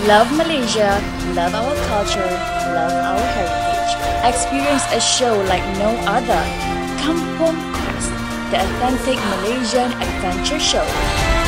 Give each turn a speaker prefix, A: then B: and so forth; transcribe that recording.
A: Love Malaysia, love our culture, love our heritage. Experience a show like no other. Kampung Quest, the authentic Malaysian adventure show.